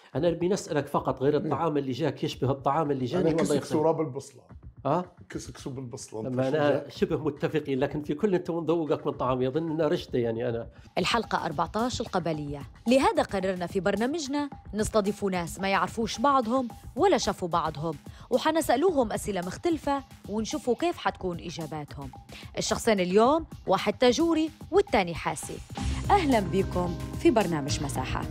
أنا أبي نسألك فقط، غير الطعام اللي جاك يشبه الطعام اللي جاني والله كسك يختلف. سراب البصلة. أه؟ كسكسو بالبصلة. أما أنا شبه متفقين، لكن في كل أنت مذوقك من طعام يظن أنها رشدة يعني أنا. الحلقة 14 القبلية، لهذا قررنا في برنامجنا نستضيف ناس ما يعرفوش بعضهم ولا شافوا بعضهم، وحنسألوهم أسئلة مختلفة ونشوفوا كيف حتكون إجاباتهم. الشخصين اليوم واحد تاجوري والتاني حاسي. أهلاً بكم في برنامج مساحة.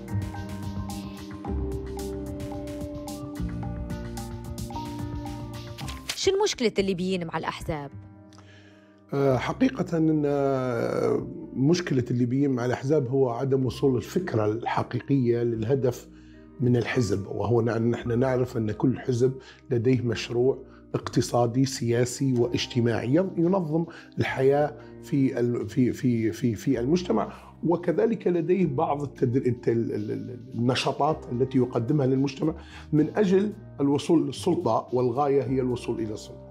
شو المشكلة الليبيين مع الأحزاب؟ حقيقة أن مشكلة الليبيين مع الأحزاب هو عدم وصول الفكرة الحقيقية للهدف من الحزب، وهو أن نحن نعرف أن كل حزب لديه مشروع اقتصادي سياسي واجتماعي ينظم الحياة في المجتمع، وكذلك لديه بعض النشاطات التي يقدمها للمجتمع من أجل الوصول للسلطة، والغاية هي الوصول إلى السلطة.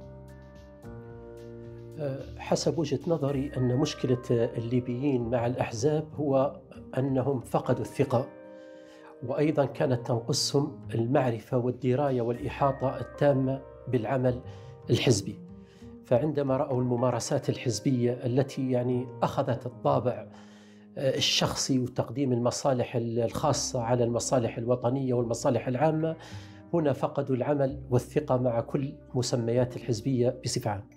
حسب وجهة نظري أن مشكلة الليبيين مع الأحزاب هو أنهم فقدوا الثقة، وأيضا كانت تنقصهم المعرفة والدراية والإحاطة التامة بالعمل الحزبي. فعندما رأوا الممارسات الحزبية التي يعني أخذت الطابع الشخصي وتقديم المصالح الخاصة على المصالح الوطنية والمصالح العامة، هنا فقدوا العمل والثقة مع كل مسميات الحزبية بصفة عامة.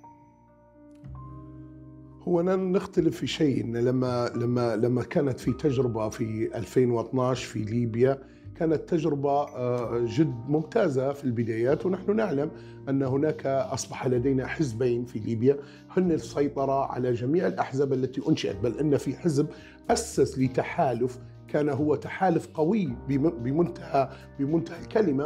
هو نختلف في شيء، إن لما كانت في تجربة في 2012 في ليبيا، كانت تجربة جد ممتازة في البدايات، ونحن نعلم أن هناك أصبح لدينا حزبين في ليبيا هن السيطرة على جميع الأحزاب التي أنشئت، بل أن في حزب أسس لتحالف كان هو تحالف قوي بمنتهى الكلمة،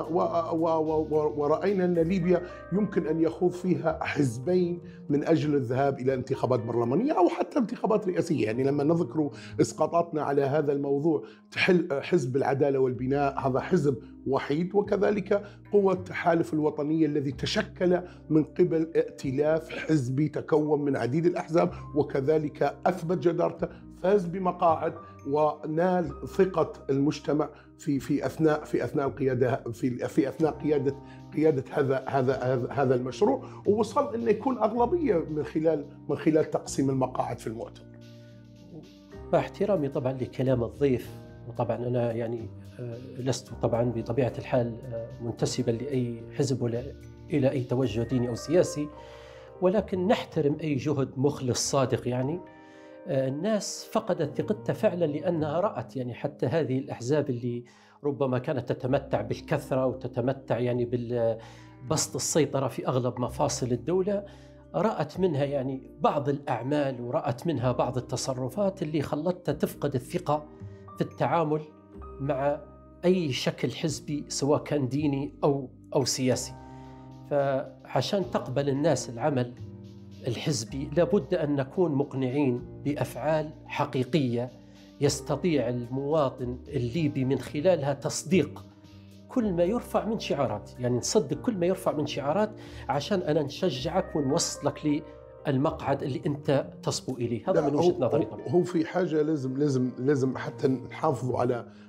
ورأينا أن ليبيا يمكن أن يخوض فيها حزبين من أجل الذهاب إلى انتخابات برلمانية أو حتى انتخابات رئاسية. يعني لما نذكر إسقاطاتنا على هذا الموضوع، حزب العدالة والبناء هذا حزب وحيد، وكذلك قوة التحالف الوطني الذي تشكل من قبل ائتلاف حزبي تكون من عديد الأحزاب، وكذلك أثبت جدارته، فاز بمقاعد ونال ثقة المجتمع في أثناء القيادة في أثناء قيادة هذا المشروع، ووصل أن يكون أغلبية من خلال تقسيم المقاعد في المؤتمر. مع احترامي طبعا لكلام الضيف، وطبعا أنا يعني لست طبعا بطبيعة الحال منتسبا لأي حزب ولا إلى أي توجه ديني أو سياسي، ولكن نحترم أي جهد مخلص صادق. يعني الناس فقدت ثقتها فعلا، لأنها رأت يعني حتى هذه الأحزاب اللي ربما كانت تتمتع بالكثرة وتتمتع يعني بالبسط السيطرة في أغلب مفاصل الدولة، رأت منها يعني بعض الأعمال ورأت منها بعض التصرفات اللي خلتها تفقد الثقة في التعامل مع أي شكل حزبي سواء كان ديني أو سياسي. فعشان تقبل الناس العمل الحزبي لابد أن نكون مقنعين بأفعال حقيقية يستطيع المواطن الليبي من خلالها تصديق كل ما يرفع من شعارات، يعني نصدق كل ما يرفع من شعارات عشان أنا نشجعك ونوصلك للمقعد اللي أنت تصبو إليه. هذا من وجهة نظري طبعا. هو في حاجة لازم حتى نحافظوا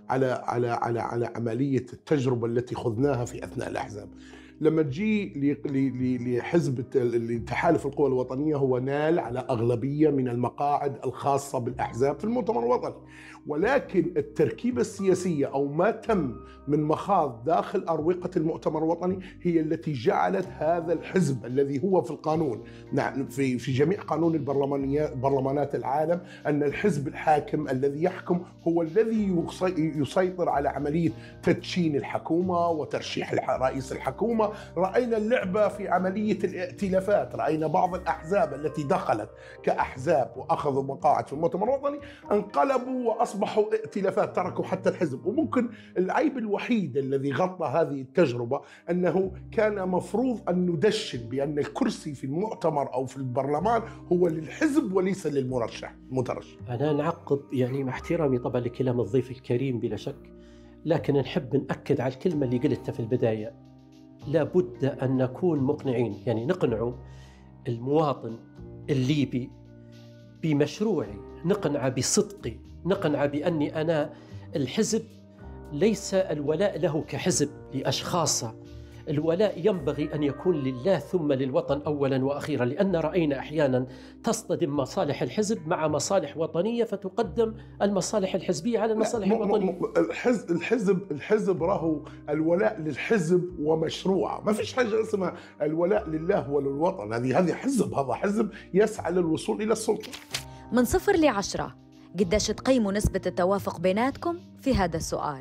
على عملية التجربة التي خذناها في أثناء الأحزاب. لما تجي لحزب لتحالف القوى الوطنية، هو نال على أغلبية من المقاعد الخاصة بالأحزاب في المؤتمر الوطني، ولكن التركيبة السياسية أو ما تم من مخاض داخل أروقة المؤتمر الوطني هي التي جعلت هذا الحزب الذي هو في القانون، في جميع قانون برلمانات العالم، أن الحزب الحاكم الذي يحكم هو الذي يسيطر على عملية تدشين الحكومة وترشيح رئيس الحكومة. رأينا اللعبة في عملية الائتلافات، رأينا بعض الأحزاب التي دخلت كأحزاب وأخذوا مقاعد في المؤتمر الوطني انقلبوا وأصبحوا ائتلافات، تركوا حتى الحزب. وممكن العيب الوحيد الذي غطى هذه التجربة أنه كان مفروض أن ندشن بأن الكرسي في المؤتمر أو في البرلمان هو للحزب وليس للمرشح. أنا نعقب يعني مع احترامي طبعا لكلام الضيف الكريم بلا شك، لكن نحب نأكد على الكلمة اللي قلتها في البداية. لابد أن نكون مقنعين، يعني نقنع المواطن الليبي بمشروعي، نقنع بصدقي، نقنع بأني أنا الحزب ليس الولاء له كحزب لأشخاص، الولاء ينبغي أن يكون لله ثم للوطن أولا وأخيرا، لأن رأينا أحيانا تصطدم مصالح الحزب مع مصالح وطنية فتقدم المصالح الحزبية على المصالح الوطنية. الحزب راهو الولاء للحزب ومشروع، ما فيش حاجة اسمها الولاء لله وللوطن. هذه حزب، هذا حزب يسعى للوصول إلى السلطة. من 0 ل10 قديش تقيموا نسبة التوافق بيناتكم في هذا السؤال؟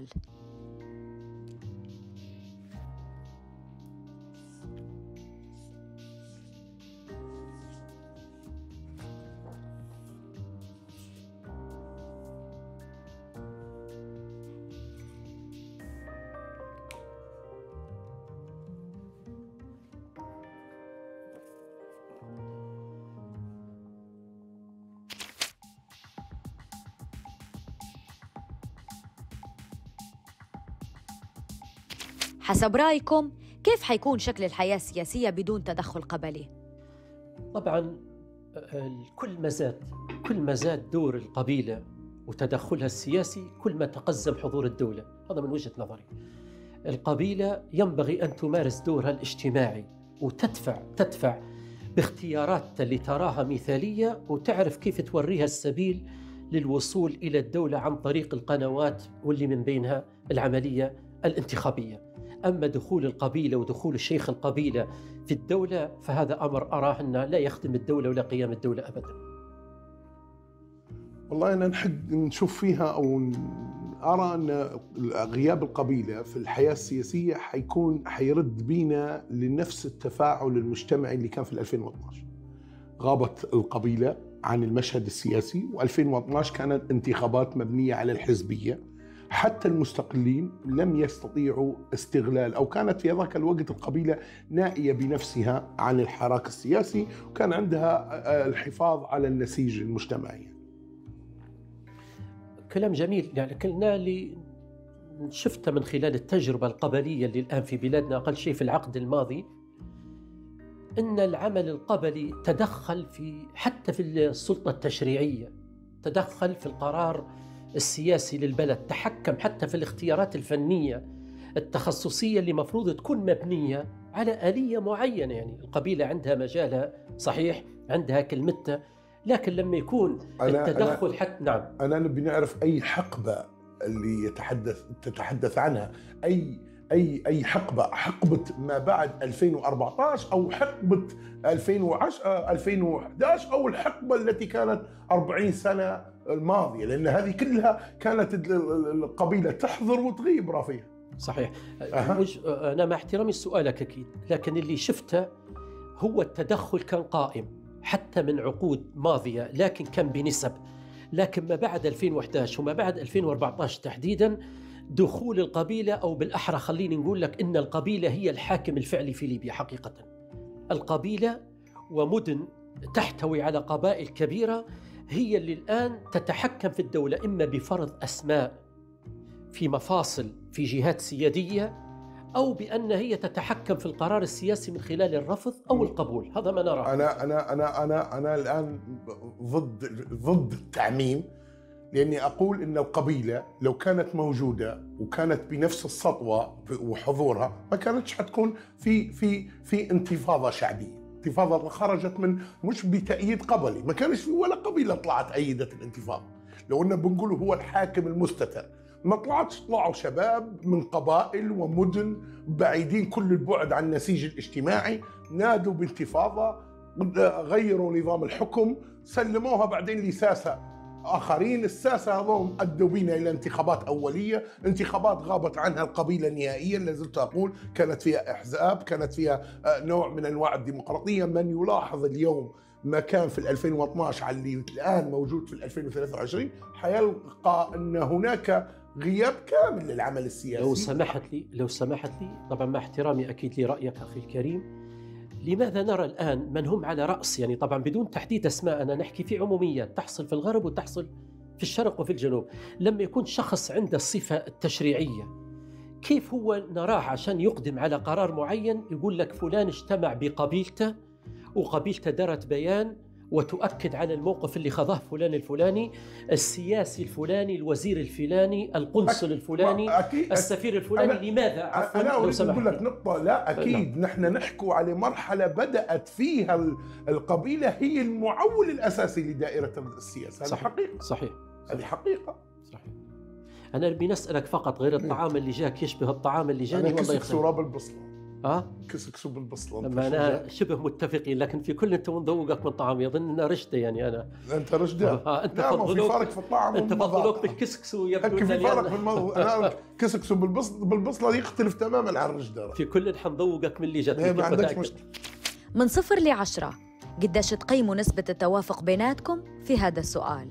حسب رأيكم كيف حيكون شكل الحياة السياسية بدون تدخل قبلي؟ طبعا كل ما زاد دور القبيلة وتدخلها السياسي كل ما تقزم حضور الدولة. هذا من وجهة نظري. القبيلة ينبغي أن تمارس دورها الاجتماعي وتدفع باختيارات اللي تراها مثالية، وتعرف كيف توريها السبيل للوصول إلى الدولة عن طريق القنوات، واللي من بينها العملية الانتخابية. أما دخول القبيلة ودخول الشيخ القبيلة في الدولة فهذا أمر أراه أنه لا يخدم الدولة ولا قيام الدولة أبدا. والله أنا نحق نشوف فيها أو أرى أن غياب القبيلة في الحياة السياسية حيرد بينا لنفس التفاعل المجتمعي اللي كان في 2012. غابت القبيلة عن المشهد السياسي، و2012 كانت انتخابات مبنية على الحزبية. حتى المستقلين لم يستطيعوا استغلال، أو كانت في ذاك الوقت القبيلة نائية بنفسها عن الحراك السياسي، وكان عندها الحفاظ على النسيج المجتمعي. كلام جميل. يعني كلنا اللي شفته من خلال التجربة القبلية اللي الآن في بلادنا أقل شيء في العقد الماضي، إن العمل القبلي تدخل حتى في السلطة التشريعية، تدخل في القرار السياسي للبلد، تحكم حتى في الاختيارات الفنية التخصصية اللي مفروض تكون مبنية على آلية معينة. يعني القبيلة عندها مجالها صحيح، عندها كلمتها، لكن لما يكون التدخل حتى نعم. أنا نبي نعرف أي حقبة اللي تتحدث عنها، أي حقبة ما بعد 2014 أو حقبة 2010 2011 أو الحقبة التي كانت 40 سنة الماضية، لأن هذه كلها كانت القبيلة تحضر وتغيب رافيها. صحيح. أنا مع احترامي سؤالك أكيد، لكن اللي شفته هو التدخل كان قائم حتى من عقود ماضية، لكن كان بنسب. لكن ما بعد 2011 وما بعد 2014 تحديداً دخول القبيلة، أو بالأحرى خليني نقول لك إن القبيلة هي الحاكم الفعلي في ليبيا حقيقة. القبيلة ومدن تحتوي على قبائل كبيرة هي اللي الآن تتحكم في الدولة، إما بفرض أسماء في مفاصل في جهات سيادية، أو بأن هي تتحكم في القرار السياسي من خلال الرفض أو القبول. هذا ما نراه. أنا الآن ضد التعميم، لأني أقول إن القبيلة لو كانت موجودة وكانت بنفس السطوة وحضورها ما كانتش حتكون في انتفاضة شعبية. انتفاضة خرجت من مش بتأييد قبلي، ما كانش في ولا قبيلة طلعت أيدت الانتفاضة. لو أننا بنقول هو الحاكم المستتر، ما طلعوا شباب من قبائل ومدن بعيدين كل البعد عن النسيج الاجتماعي، نادوا بانتفاضة، غيروا نظام الحكم، سلموها بعدين لساسة آخرين. الساسة هذول أدوا بنا إلى انتخابات أولية، انتخابات غابت عنها القبيلة نهائيا. لازلت أقول كانت فيها أحزاب، كانت فيها نوع من أنواع الديمقراطية. من يلاحظ اليوم ما كان في 2012 على اللي الآن موجود في 2023 حيلقى أن هناك غياب كامل للعمل السياسي. لو سمحت لي طبعا مع احترامي أكيد لرأيك أخي الكريم، لماذا نرى الآن من هم على رأس، يعني طبعا بدون تحديد أسماء، أنا نحكي في عموميات تحصل في الغرب وتحصل في الشرق وفي الجنوب، لما يكون شخص عنده الصفة التشريعية كيف هو نراه عشان يقدم على قرار معين يقول لك فلان اجتمع بقبيلته وقبيلته درت بيان وتؤكد على الموقف اللي خذاه فلان الفلاني، السياسي الفلاني، الوزير الفلاني، القنصل الفلاني، السفير الفلاني. لماذا؟ أنا أريد أقول لك نقطة. لا أكيد نحن نحكو على مرحلة بدأت فيها القبيلة هي المعول الأساسي لدائرة السياسة. هذه حقيقة. صحيح. هذه حقيقة. صحيح. أنا بنسألك فقط، غير الطعام اللي جاك يشبه الطعام اللي جاني؟ والله كسك سوراب البصلة. كسكسو بالبصلة. لما أنا شبه متفقين، لكن في كل أنت مذوقك من طعام يظن أنها رشدة يعني. أنت رشدة. أنت لا، في فرق في الطعم. أنت فضلوك بالكسكسو يبدو في فرق في الموضوع. أنا كسكسو بالبصلة يختلف تماما عن الرشدة. في كل حنذوقك من اللي جات. ما عندكش مشكلة. من 0 ل10 قديش تقيموا نسبة التوافق بيناتكم في هذا السؤال؟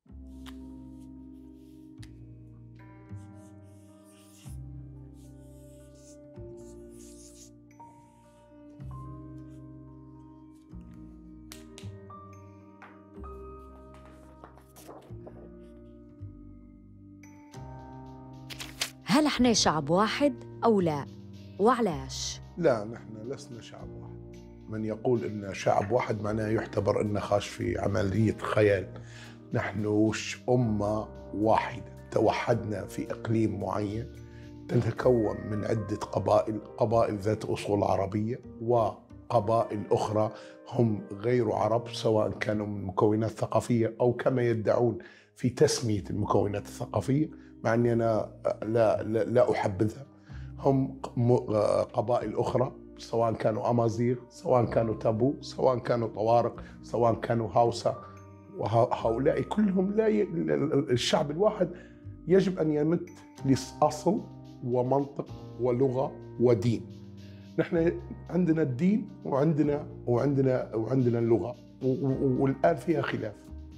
هل احنا شعب واحد أو لا؟ وعلاش؟ لا، نحن لسنا شعب واحد. من يقول إن شعب واحد معناه يعتبر إنه خاش في عملية خيال. نحن أمة واحدة، توحدنا في إقليم معين تتكون من عدة قبائل ذات أصول عربية، وقبائل أخرى هم غير عرب، سواء كانوا من مكونات ثقافية أو كما يدعون في تسمية المكونات الثقافية، مع أني أنا لا أحبذها. هم قبائل أخرى، سواء كانوا أمازيغ، سواء كانوا تابو، سواء كانوا طوارق، سواء كانوا هاوسا، وهؤلاء كلهم الشعب الواحد يجب أن يمت لأصل ومنطق ولغة ودين. نحن عندنا الدين وعندنا اللغة، والآن فيها خلاف.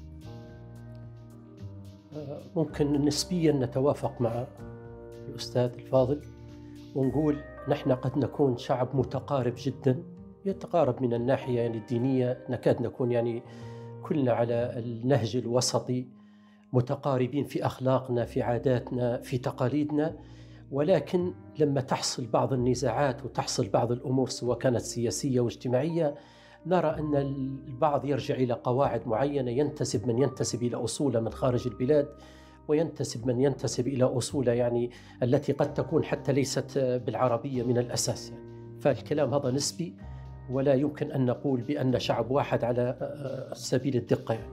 ممكن نسبيا نتوافق مع الأستاذ الفاضل ونقول نحن قد نكون شعب متقارب جدا، يتقارب من الناحية يعني الدينية، نكاد نكون يعني كلنا على النهج الوسطي، متقاربين في أخلاقنا، في عاداتنا، في تقاليدنا. ولكن لما تحصل بعض النزاعات وتحصل بعض الأمور سواء كانت سياسية واجتماعية، نرى أن البعض يرجع إلى قواعد معينة، ينتسب من ينتسب إلى أصول من خارج البلاد، وينتسب من ينتسب إلى أصول يعني التي قد تكون حتى ليست بالعربية من الأساس يعني. فالكلام هذا نسبي، ولا يمكن أن نقول بأن شعب واحد على سبيل الدقة يعني.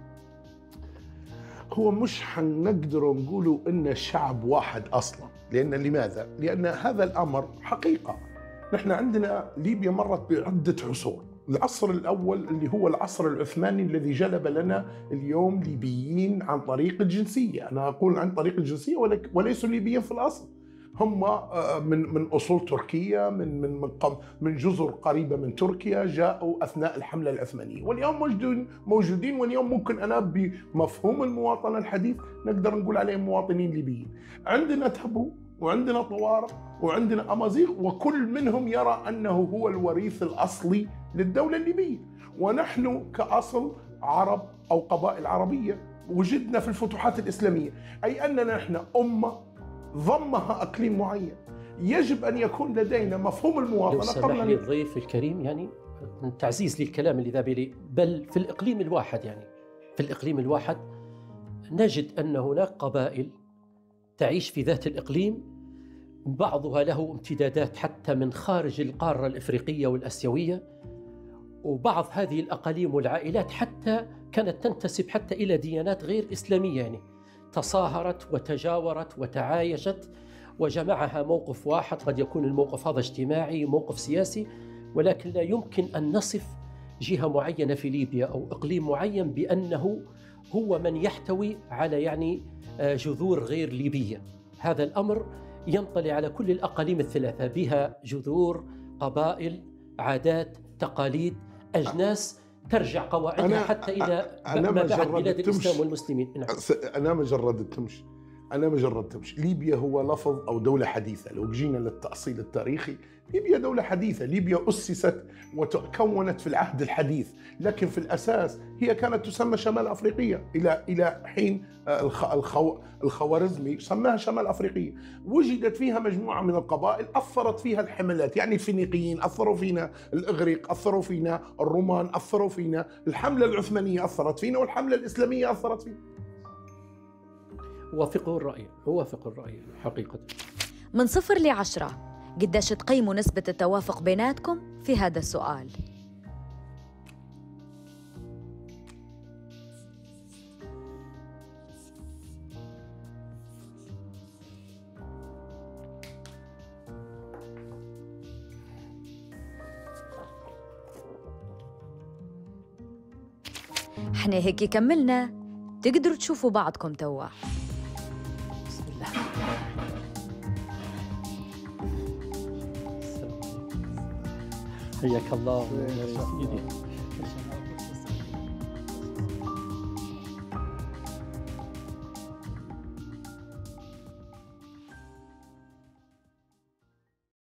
هو مش حنقدر نقولوا إن شعب واحد أصلا، لماذا؟ لأن هذا الأمر حقيقة. نحن عندنا ليبيا مرت بعدة عصور. العصر الأول اللي هو العصر العثماني الذي جلب لنا اليوم ليبيين عن طريق الجنسية. أنا أقول عن طريق الجنسية وليسوا ليبيين في الأصل، هم من أصول تركية، من جزر قريبة من تركيا، جاءوا أثناء الحملة العثمانية، واليوم موجودين. واليوم ممكن أنا بمفهوم المواطنة الحديث نقدر نقول عليهم مواطنين ليبيين. عندنا تابو وعندنا طوارق وعندنا أمازيغ، وكل منهم يرى أنه هو الوريث الأصلي للدولة الليبية. ونحن كأصل عرب أو قبائل عربية وجدنا في الفتوحات الإسلامية، أي أننا نحن أمة ضمها أقليم معين. يجب أن يكون لدينا مفهوم المواطنة. سمح لي الضيف الكريم يعني من تعزيز للكلام اللي ذهب لي، بل في الإقليم الواحد يعني في الإقليم الواحد نجد أن هناك قبائل تعيش في ذات الإقليم، بعضها له امتدادات حتى من خارج القارة الإفريقية والأسيوية، وبعض هذه الأقاليم والعائلات حتى كانت تنتسب حتى إلى ديانات غير إسلامية، يعني تصاهرت وتجاورت وتعايشت وجمعها موقف واحد. قد يكون الموقف هذا اجتماعي، موقف سياسي، ولكن لا يمكن أن نصف جهة معينة في ليبيا أو إقليم معين بأنه هو من يحتوي على يعني جذور غير ليبية. هذا الأمر ينطلي على كل الأقاليم الثلاثة، بها جذور، قبائل، عادات، تقاليد، أجناس ترجع قواعدها حتى إلى ما بعد بلاد الإسلام والمسلمين. أنا مجرد التمشي. أنا ما جربتهمش. ليبيا هو لفظ أو دولة حديثة. لو جينا للتأصيل التاريخي، ليبيا دولة حديثة. ليبيا أسست وتكونت في العهد الحديث، لكن في الأساس هي كانت تسمى شمال أفريقيا إلى حين الخوارزمي سماها شمال أفريقيا. وجدت فيها مجموعة من القبائل أثرت فيها الحملات، يعني الفينيقيين أثروا فينا، الإغريق أثروا فينا، الرومان أثروا فينا، الحملة العثمانية أثرت فينا، والحملة الإسلامية أثرت فينا. أوافق الرأي حقيقة. من 0 ل10 قديش تقيموا نسبة التوافق بيناتكم في هذا السؤال؟ احنا هيك كملنا، تقدروا تشوفوا بعضكم توا. بسم الله. حياك الله يا سيدي.